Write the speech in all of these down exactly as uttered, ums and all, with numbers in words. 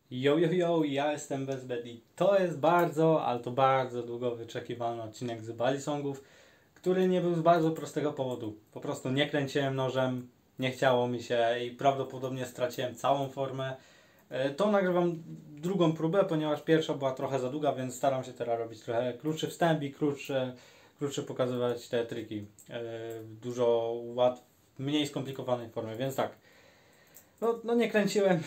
Yo, yo, yo, ja jestem Bezbed i to jest bardzo, ale to bardzo długo wyczekiwany odcinek z Balisongów, który nie był z bardzo prostego powodu. Po prostu nie kręciłem nożem, nie chciało mi się i prawdopodobnie straciłem całą formę. E, To nagrywam drugą próbę, ponieważ pierwsza była trochę za długa, więc staram się teraz robić trochę krótszy wstęp i krótsze, krótsze pokazywać te triki e, w dużo łat, mniej skomplikowanej formie, więc tak. No, no nie kręciłem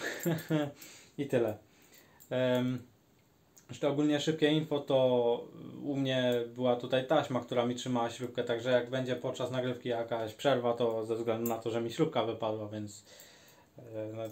i tyle. Um, Jeszcze ogólnie szybkie info, to u mnie była tutaj taśma, która mi trzymała śrubkę, także jak będzie podczas nagrywki jakaś przerwa, to ze względu na to, że mi śrubka wypadła, więc e, no,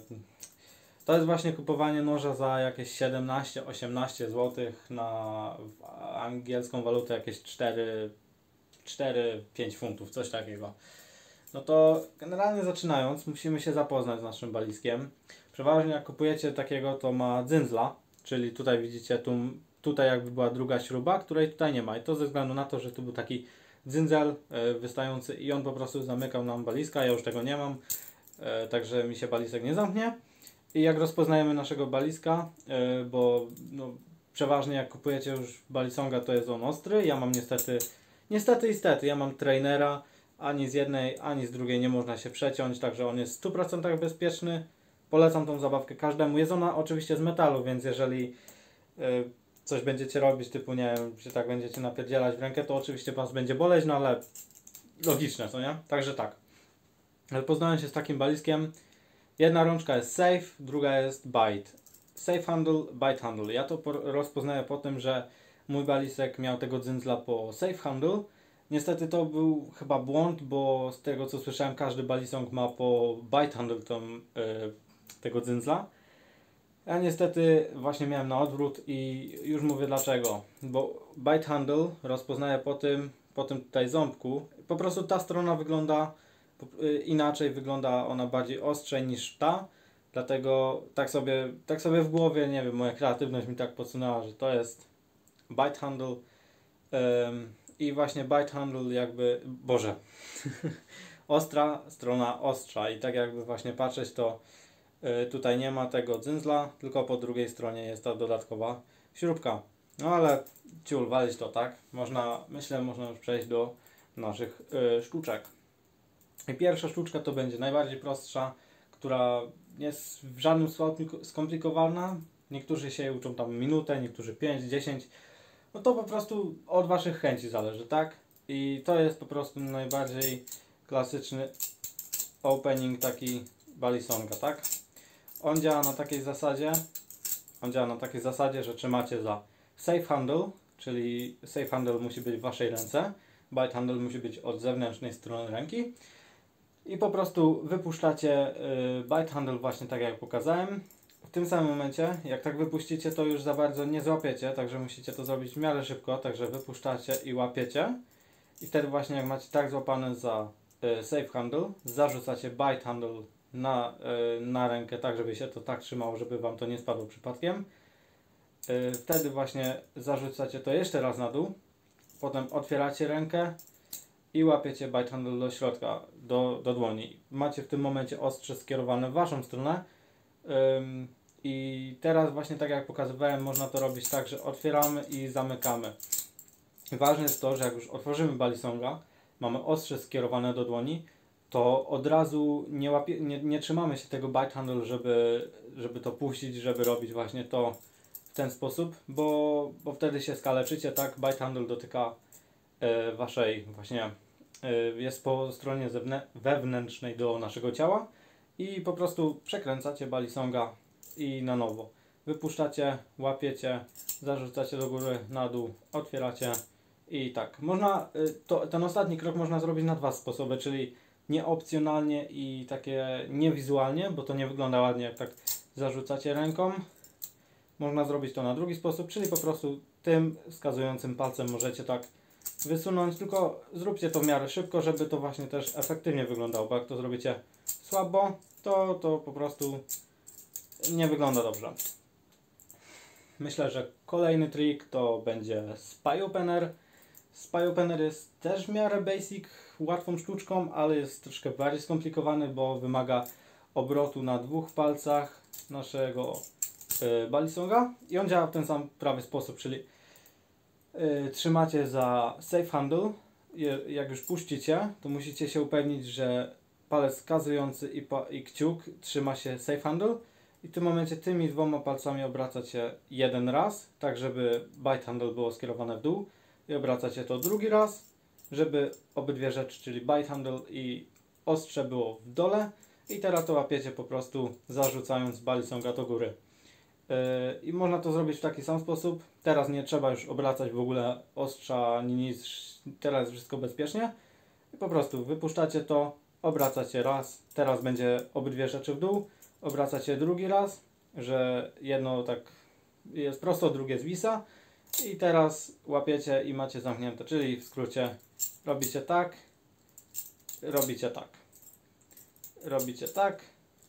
to jest właśnie kupowanie noża za jakieś siedemnaście osiemnaście zł na w angielską walutę jakieś cztery cztery pięć funtów, coś takiego. No to generalnie zaczynając, musimy się zapoznać z naszym baliskiem. Przeważnie jak kupujecie takiego, to ma dzyndzla, czyli tutaj widzicie, tu, tutaj jakby była druga śruba, której tutaj nie ma. I to ze względu na to, że tu był taki dzyndzel y, wystający i on po prostu zamykał nam baliska. Ja już tego nie mam, y, także mi się balisek nie zamknie. I jak rozpoznajemy naszego baliska, y, bo no, przeważnie jak kupujecie już balisonga, to jest on ostry. Ja mam niestety, niestety i stety, ja mam trainera. Ani z jednej, ani z drugiej nie można się przeciąć, także on jest w stu procentach bezpieczny. Polecam tą zabawkę każdemu. Jest ona oczywiście z metalu, więc jeżeli y, coś będziecie robić, typu nie wiem, że tak będziecie napierdzielać w rękę, to oczywiście was będzie boleć, no ale logiczne, co nie? Także tak. Ale poznałem się z takim baliskiem. Jedna rączka jest safe, druga jest bite. Safe handle, bite handle. Ja to po, rozpoznaję po tym, że mój balisek miał tego dzyndzla po safe handle. Niestety to był chyba błąd, bo z tego co słyszałem, każdy balisong ma po bite handle tą, yy, tego dzyndzla. Ja niestety właśnie miałem na odwrót i już mówię dlaczego. Bo bite handle rozpoznaję po tym, po tym tutaj ząbku. Po prostu ta strona wygląda yy, inaczej, wygląda ona bardziej ostrzej niż ta. Dlatego tak sobie, tak sobie w głowie, nie wiem, moja kreatywność mi tak podsunęła, że to jest bite handle. Yy, I właśnie bite handle jakby, boże, ostra strona ostrza i tak jakby właśnie patrzeć, to y, tutaj nie ma tego dzyndzla, tylko po drugiej stronie jest ta dodatkowa śrubka. No ale ciul, walić to, tak? Można, myślę, można już przejść do naszych y, sztuczek. I pierwsza sztuczka to będzie najbardziej prostsza, która jest w żadnym stopniu skomplikowana. Niektórzy się uczą tam minutę, niektórzy pięć, dziesięć. No to po prostu od waszych chęci zależy, tak? I to jest po prostu najbardziej klasyczny opening taki balisonga, tak? On działa na takiej zasadzie, on działa na takiej zasadzie, że trzymacie za safe handle, czyli safe handle musi być w waszej ręce, bite handle musi być od zewnętrznej strony ręki i po prostu wypuszczacie y, bite handle właśnie tak jak pokazałem. W tym samym momencie, jak tak wypuścicie, to już za bardzo nie złapiecie, także musicie to zrobić w miarę szybko, także wypuszczacie i łapiecie. I wtedy właśnie jak macie tak złapane za y, safe handle, zarzucacie bite handle na, y, na rękę, tak żeby się to tak trzymało, żeby wam to nie spadło przypadkiem. Y, wtedy właśnie zarzucacie to jeszcze raz na dół, potem otwieracie rękę i łapiecie bite handle do środka, do, do dłoni. Macie w tym momencie ostrze skierowane w waszą stronę. Ym, I teraz właśnie tak jak pokazywałem, można to robić tak, że otwieramy i zamykamy. I ważne jest to, że jak już otworzymy balisonga, mamy ostrze skierowane do dłoni, to od razu nie, łapie, nie, nie trzymamy się tego bite handle, żeby, żeby to puścić, żeby robić właśnie to w ten sposób, bo, bo wtedy się skaleczycie, tak? Bite handle dotyka e, waszej właśnie, e, jest po stronie zewnę- wewnętrznej do naszego ciała i po prostu przekręcacie balisonga i na nowo. Wypuszczacie, łapiecie, zarzucacie do góry, na dół, otwieracie i tak. Można, to, ten ostatni krok można zrobić na dwa sposoby, czyli nieopcjonalnie i takie niewizualnie, bo to nie wygląda ładnie jak tak zarzucacie ręką. Można zrobić to na drugi sposób, czyli po prostu tym wskazującym palcem możecie tak wysunąć, tylko zróbcie to w miarę szybko, żeby to właśnie też efektywnie wyglądało, bo jak to zrobicie słabo, to, to po prostu nie wygląda dobrze. Myślę, że kolejny trik to będzie spy opener. Spy opener jest też w miarę basic, łatwą sztuczką, ale jest troszkę bardziej skomplikowany, bo wymaga obrotu na dwóch palcach naszego yy, Balisonga i on działa w ten sam prawy sposób, czyli yy, trzymacie za safe handle. Jak już puścicie, to musicie się upewnić, że palec wskazujący i, pa i kciuk trzyma się safe handle i w tym momencie tymi dwoma palcami obracacie jeden raz, tak żeby bite handle było skierowane w dół i obracacie to drugi raz, żeby obydwie rzeczy, czyli bite handle i ostrze było w dole i teraz to łapiecie po prostu zarzucając Balisonga do góry. Yy, I można to zrobić w taki sam sposób. Teraz nie trzeba już obracać w ogóle ostrza ani nic, teraz jest wszystko bezpiecznie. I po prostu wypuszczacie to, obracacie raz, teraz będzie obydwie rzeczy w dół, obracacie drugi raz, że jedno tak jest prosto, drugie zwisa i teraz łapiecie i macie zamknięte, czyli w skrócie robicie tak, robicie tak, robicie tak,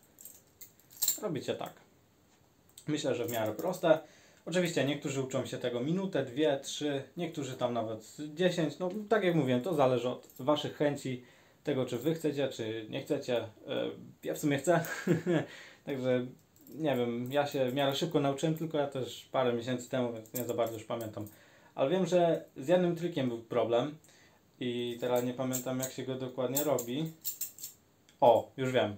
robicie tak. Myślę, że w miarę proste. Oczywiście niektórzy uczą się tego minutę, dwie, trzy, niektórzy tam nawet dziesięć. No tak jak mówiłem, to zależy od waszych chęci, tego czy wy chcecie, czy nie chcecie. Ja w sumie chcę. Także nie wiem, ja się w miarę szybko nauczyłem, tylko ja też parę miesięcy temu, więc nie za bardzo już pamiętam. Ale wiem, że z jednym trikiem był problem i teraz nie pamiętam jak się go dokładnie robi. O, już wiem.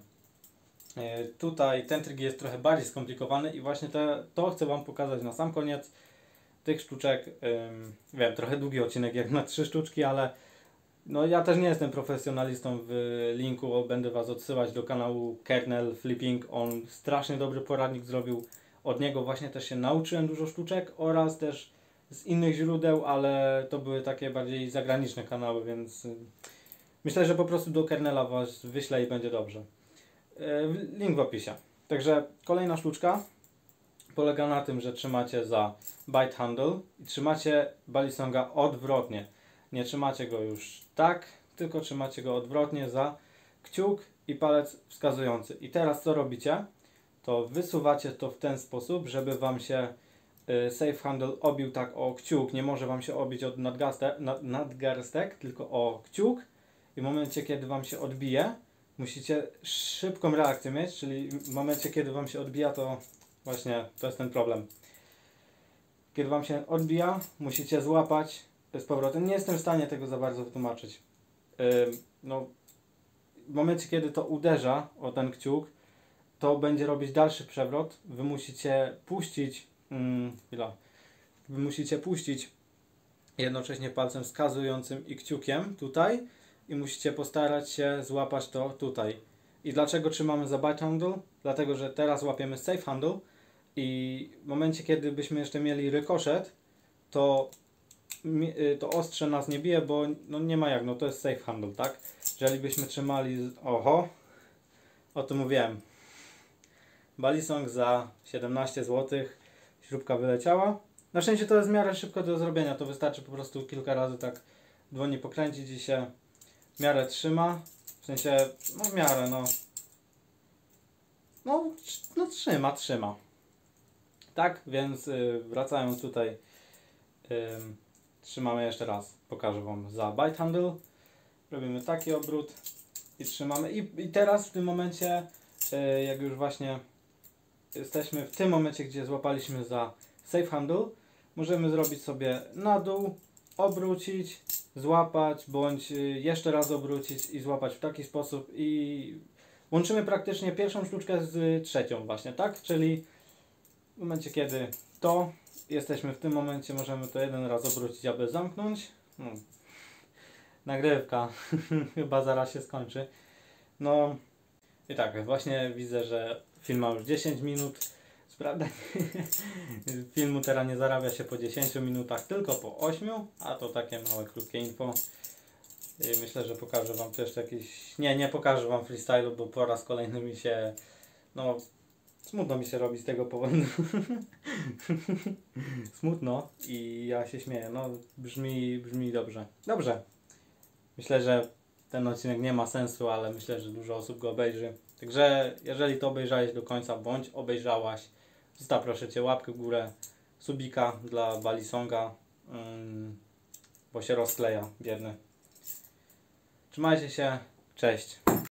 Tutaj ten trik jest trochę bardziej skomplikowany i właśnie te, to chcę wam pokazać na sam koniec tych sztuczek. Ym, wiem, trochę długi odcinek jak na trzy sztuczki, ale no ja też nie jestem profesjonalistą w linku, będę was odsyłać do kanału Kernel Flipping. On strasznie dobry poradnik zrobił, od niego właśnie też się nauczyłem dużo sztuczek oraz też z innych źródeł, ale to były takie bardziej zagraniczne kanały, więc y, myślę, że po prostu do Kernela was wyślę i będzie dobrze. Link w opisie. Także kolejna sztuczka polega na tym, że trzymacie za bite handle i trzymacie Balisonga odwrotnie. Nie trzymacie go już tak, tylko trzymacie go odwrotnie za kciuk i palec wskazujący. I teraz co robicie? To wysuwacie to w ten sposób, żeby wam się y, safe handle obił tak o kciuk. Nie może wam się obić od nadgarstek, nad, nadgarstek, tylko o kciuk. I w momencie, kiedy wam się odbije, musicie szybką reakcję mieć, czyli w momencie, kiedy wam się odbija, to właśnie to jest ten problem. Kiedy wam się odbija, musicie złapać z powrotem. Nie jestem w stanie tego za bardzo wytłumaczyć. Yy, no, w momencie, kiedy to uderza o ten kciuk, to będzie robić dalszy przewrot. Wy musicie puścić, mm, chwila, wy musicie puścić jednocześnie palcem wskazującym i kciukiem tutaj. I musicie postarać się złapać to tutaj. I dlaczego trzymamy za bite handle? Dlatego, że teraz łapiemy safe handle i w momencie, kiedy byśmy jeszcze mieli rykoszet, to, to ostrze nas nie bije, bo no nie ma jak, no to jest safe handle, tak? Jeżeli byśmy trzymali, oho, o tym mówiłem. Balisong za siedemnaście złotych, śrubka wyleciała. Na szczęście to jest w miarę szybko do zrobienia, to wystarczy po prostu kilka razy tak dłoni pokręcić i się w miarę trzyma, w sensie, no w miarę, no, no, no trzyma, trzyma. Tak, więc y, wracając tutaj, y, trzymamy jeszcze raz, pokażę wam za bite handle, robimy taki obrót i trzymamy i, i teraz w tym momencie, y, jak już właśnie jesteśmy w tym momencie, gdzie złapaliśmy za safe handle, możemy zrobić sobie na dół, obrócić, złapać, bądź jeszcze raz obrócić i złapać w taki sposób i łączymy praktycznie pierwszą sztuczkę z trzecią właśnie, tak? Czyli w momencie, kiedy to jesteśmy w tym momencie, możemy to jeden raz obrócić, aby zamknąć. No. Nagrywka chyba zaraz się skończy. No i tak, właśnie widzę, że film ma już dziesięć minut. Prawda? Filmu teraz nie zarabia się po dziesięciu minutach, tylko po ośmiu, a to takie małe, krótkie info. I myślę, że pokażę wam tu jeszcze jakiś... Nie, nie pokażę wam freestylu, bo po raz kolejny mi się... No, smutno mi się robi z tego powodu. Smutno i ja się śmieję. No, brzmi, brzmi dobrze. Dobrze. Myślę, że ten odcinek nie ma sensu, ale myślę, że dużo osób go obejrzy. Także jeżeli to obejrzałeś do końca, bądź obejrzałaś, zostaw proszę cię łapkę w górę, subika dla Balisonga, ym, bo się rozkleja, biedny. Trzymajcie się, cześć.